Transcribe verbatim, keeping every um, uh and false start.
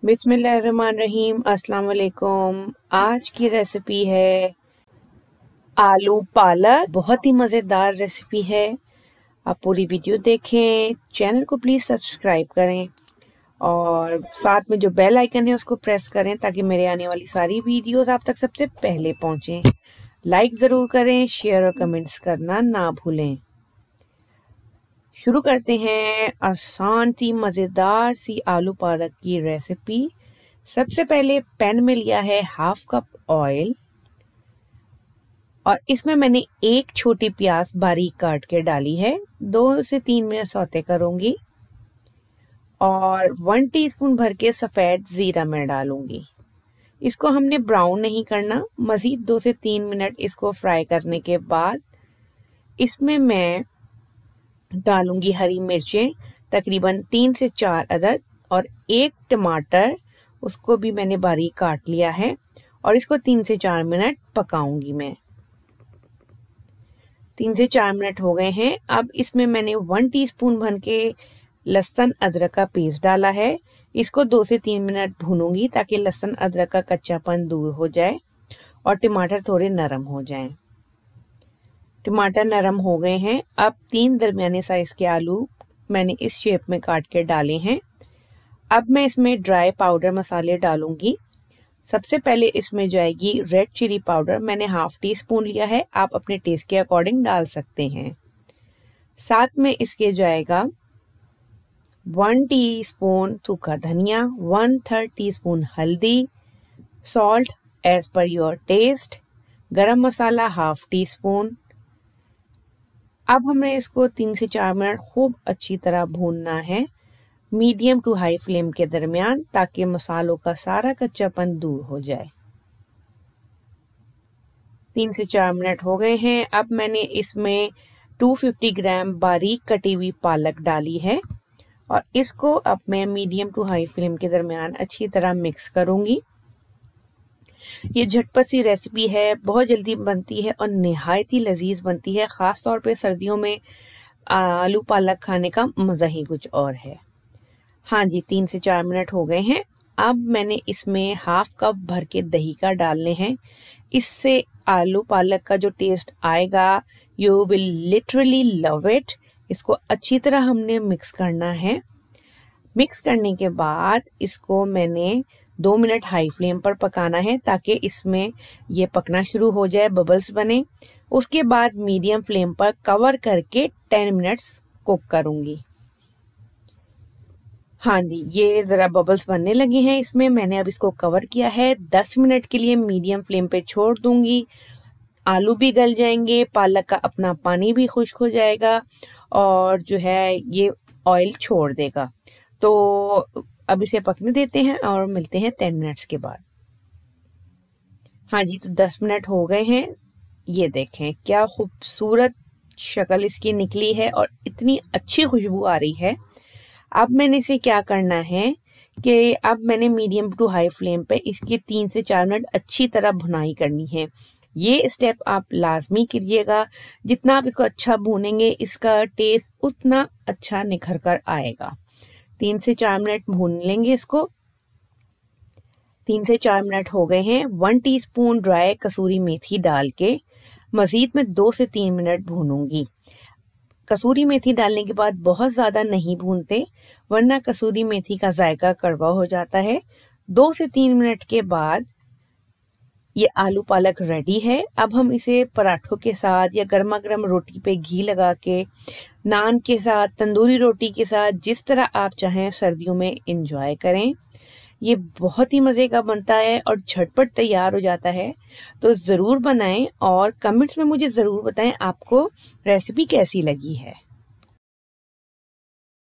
बिस्मिल्लाहिर्रहमानिर्रहीम। अस्सलाम वालेकुम। आज की रेसिपी है आलू पालक। बहुत ही मज़ेदार रेसिपी है। आप पूरी वीडियो देखें, चैनल को प्लीज़ सब्सक्राइब करें और साथ में जो बेल आइकन है उसको प्रेस करें ताकि मेरे आने वाली सारी वीडियोस आप तक सबसे पहले पहुंचें। लाइक ज़रूर करें, शेयर और कमेंट्स करना ना भूलें। शुरू करते हैं आसान सी मज़ेदार सी आलू पालक की रेसिपी। सबसे पहले पैन में लिया है हाफ कप ऑयल और इसमें मैंने एक छोटी प्याज बारीक काट के डाली है। दो से तीन मिनट सौते करूंगी और वन टीस्पून भर के सफ़ेद ज़ीरा मैं डालूंगी। इसको हमने ब्राउन नहीं करना, मज़ीद दो से तीन मिनट इसको फ्राई करने के बाद इसमें मैं डालूंगी हरी मिर्चें, तकरीबन तीन से चार अदद और एक टमाटर, उसको भी मैंने बारीक काट लिया है और इसको तीन से चार मिनट पकाऊंगी मैं। तीन से चार मिनट हो गए हैं। अब इसमें मैंने वन टीस्पून भर के लहसुन अदरक का पेस्ट डाला है। इसको दो से तीन मिनट भूनूंगी ताकि लहसुन अदरक का कच्चापन दूर हो जाए और टमाटर थोड़े नरम हो जाएं। टमाटर नरम हो गए हैं। अब तीन दरमियाने साइज के आलू मैंने इस शेप में काट के डाले हैं। अब मैं इसमें ड्राई पाउडर मसाले डालूंगी। सबसे पहले इसमें जाएगी रेड चिली पाउडर, मैंने हाफ टी स्पून लिया है, आप अपने टेस्ट के अकॉर्डिंग डाल सकते हैं। साथ में इसके जाएगा वन टीस्पून सूखा धनिया, वन थर्ड टी स्पून हल्दी, salt as per your taste, garam masala half tea spoon. अब हमें इसको तीन से चार मिनट खूब अच्छी तरह भूनना है, मीडियम टू हाई फ्लेम के दरमियान, ताकि मसालों का सारा कच्चापन दूर हो जाए। तीन से चार मिनट हो गए हैं। अब मैंने इसमें दो सौ पचास ग्राम बारीक कटी हुई पालक डाली है और इसको अब मैं मीडियम टू हाई फ्लेम के दरमियान अच्छी तरह मिक्स करूंगी। ये झटपट सी रेसिपी है, बहुत जल्दी बनती है और निहायत ही लजीज बनती है। ख़ास तौर पे सर्दियों में आलू पालक खाने का मज़ा ही कुछ और है। हाँ जी, तीन से चार मिनट हो गए हैं। अब मैंने इसमें हाफ कप भर के दही का डालने हैं। इससे आलू पालक का जो टेस्ट आएगा, you will literally love it. इसको अच्छी तरह हमने मिक्स करना है। मिक्स करने के बाद इसको मैंने दो मिनट हाई फ्लेम पर पकाना है ताकि इसमें ये पकना शुरू हो जाए, बबल्स बने। उसके बाद मीडियम फ्लेम पर कवर करके टेन मिनट्स कुक करूंगी। हाँ जी, ये ज़रा बबल्स बनने लगे हैं इसमें। मैंने अब इसको कवर किया है, दस मिनट के लिए मीडियम फ्लेम पे छोड़ दूंगी। आलू भी गल जाएंगे, पालक का अपना पानी भी खुश्क हो जाएगा और जो है ये ऑयल छोड़ देगा। तो अब इसे पकने देते हैं और मिलते हैं टेन मिनट्स के बाद। हाँ जी, तो दस मिनट हो गए हैं। ये देखें क्या खूबसूरत शक्ल इसकी निकली है और इतनी अच्छी खुशबू आ रही है। अब मैंने इसे क्या करना है कि अब मैंने मीडियम टू हाई फ्लेम पे इसकी तीन से चार मिनट अच्छी तरह भुनाई करनी है। ये स्टेप आप लाजमी करिएगा। जितना आप इसको अच्छा भूनेंगे, इसका टेस्ट उतना अच्छा निखर कर आएगा। तीन से चार मिनट भून लेंगे इसको। तीन से चार मिनट हो गए हैं। One teaspoon dry kasuri methi डाल के मजीद में दो से तीन मिनट भूनूंगी। कसूरी मेथी डालने के बाद बहुत ज़्यादा नहीं भूनते, वरना कसूरी मेथी का जायका कड़वा हो जाता है। दो से तीन मिनट के बाद ये आलू पालक रेडी है। अब हम इसे पराठों के साथ या गर्मा गर्म रोटी पे घी लगा के, नान के साथ, तंदूरी रोटी के साथ, जिस तरह आप चाहें सर्दियों में इंजॉय करें। ये बहुत ही मज़े का बनता है और झटपट तैयार हो जाता है। तो ज़रूर बनाएं और कमेंट्स में मुझे ज़रूर बताएं आपको रेसिपी कैसी लगी है।